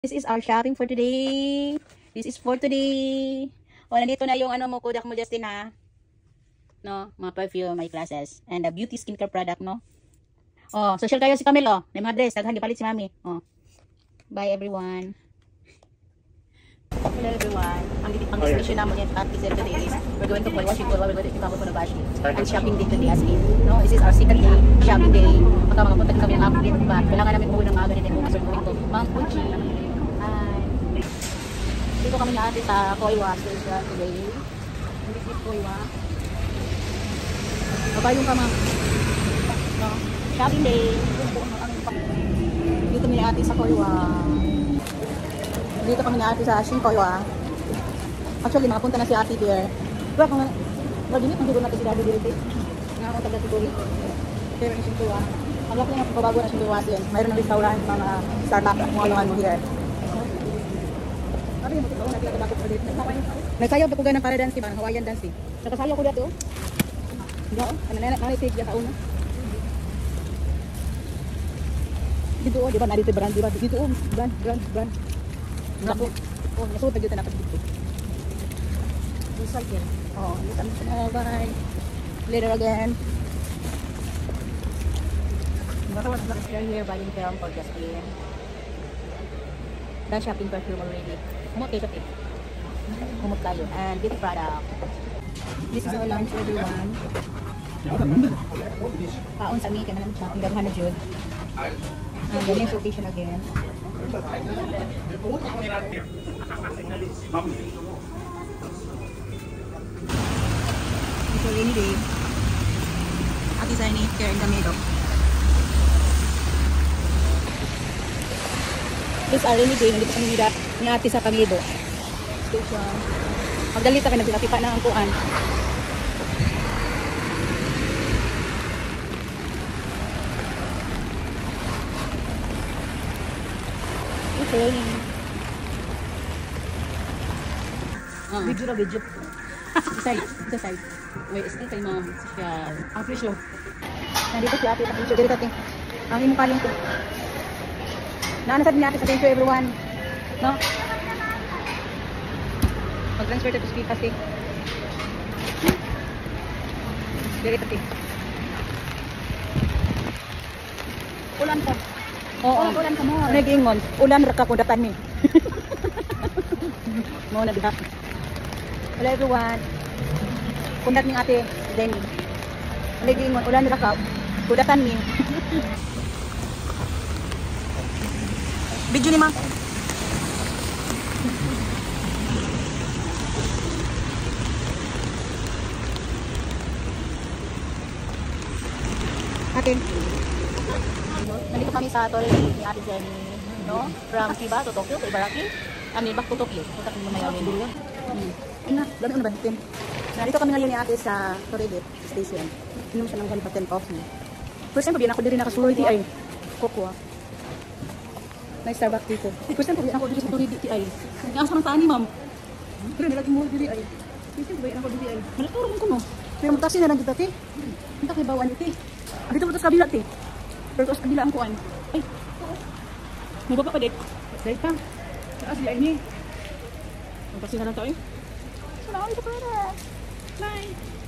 This is our shopping for today. This is for today. O, nandito na yung ano mo, Kodak mo, Justin, ha? No, mga perfume, my classes. And a beauty skincare product, no? Oh, social kayo si Camilo. May mga dress, daghan gipalit si Mami. Oh. Bye, everyone. Hello, everyone. Ang destination namin at Pizzer today is we're going to Washington while we're going to Chicago for the Bashi. And shopping day today as in. No, this is our second day, shopping day. Makapunta kami ng update pa. Kailangan namin umuwi ng mga ganito because we're going to Mount Fuji. Dito kami na ate sa Koiwa Station today. This is Koiwa. Kabayong ka, ma'am. No, shopping day. Dito kami na ate sa Koiwa. Dito kami na ate sa Shinkoiwa. Actually, makapunta na si ate there. Diba kung mag-init, magiging natin si daddy dito. Nga akong taga-siguri. Pero yung Shinkoiwa. Ang laki na pabago na Shinkoiwa sin. Mayroon ng restaurant, mga Starbucks, mga luman mo here. Nagsayaw pa ko ganang para dance, man, Hawaiian dance. Nakasayaw ko dito. Hindi ako, nanay-stage yan kauna. Dito, di ba, narito brand, di ba? Dito, brand. Naku, nasuot na dito na dito. Recycle. Oh, dito na, bye. Later again. We're here buying film for Justin. Done shopping perfume already. Kumot kayo shopping. Kumot kayo. And beauty product. This is our lunch, everyone. Paon sa amin, kaya naman shopping. Gagawin na Jude. And the next location again. It's a rainy day. Ate Zani, here in the middle. It's a rainy day. Nandito kami ni ate sa Kamido Station. Magdalita kami, nagpipa na ang kuan. It's raining. Video na video. Ito side. Wait, stay tayo mga social. Ang presyo. Nandito si ate sa presyo. Dito ate. Ang imong kaling ko. Naanasad niya ate sa presyo, everyone. No? Mag-transfer tayo sa kasi. Dito ate. Ulan ka. Oo. Ulan ka mo. Nag-ingon. Ulan ra ka kung datan ni. Mo na diha. Hello everyone. Kundat ni ate Jenny. Nag-ingon. Ulan ra ka kung datan ni. Video ni ma'am. Ate. Nandito kami sa Torre ni ate Jenny. No? From Chiba to Tokyo to Ibaraki. Back to Tokyo. Punta kami mamaya ulit. Dami na ba? Nandito kami ngayon ni ate sa Torre Station. Inom siya ng halipaten coffee. First time pa biyan ako din nakasuloy di ay. Kokwa. May Starbucks dito. First time po ako dito sa Torre DTI. Ang sarang tani, ma'am. Pero nilagi mo dito ay. First time po ako dito ay. Malaturo mo ko mo. Pero magtaksi na lang dito, te. Hindi kayo bawan dito, te. Dito mo ito sa kabila, te. Pero ito sa kabila ang kuan. Ay. Mababa pa, dito. Dahil pa. Taas sila ini. Magtaksi na lang tayo, eh. Salamat sa pera. Bye.